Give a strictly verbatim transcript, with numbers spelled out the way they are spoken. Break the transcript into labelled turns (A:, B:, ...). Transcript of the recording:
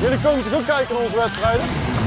A: Jullie komen toch ook kijken naar onze wedstrijden?